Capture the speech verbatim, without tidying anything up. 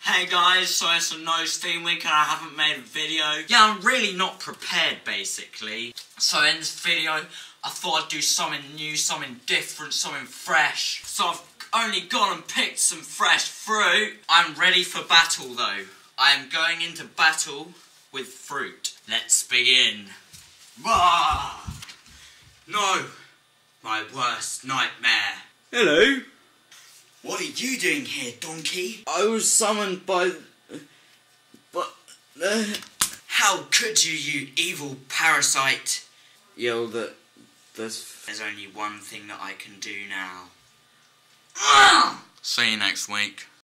Hey guys, so it's a nose theme week and I haven't made a video. Yeah, I'm really not prepared basically. So in this video, I thought I'd do something new, something different, something fresh. So I've only gone and picked some fresh fruit. I'm ready for battle though. I am going into battle with fruit. Let's begin. Rah! No, my worst nightmare. Hello. What are you doing here, donkey? I was summoned by... But... Uh, How could you, you evil parasite? yo, that... There's... There's only one thing that I can do now. See you next week.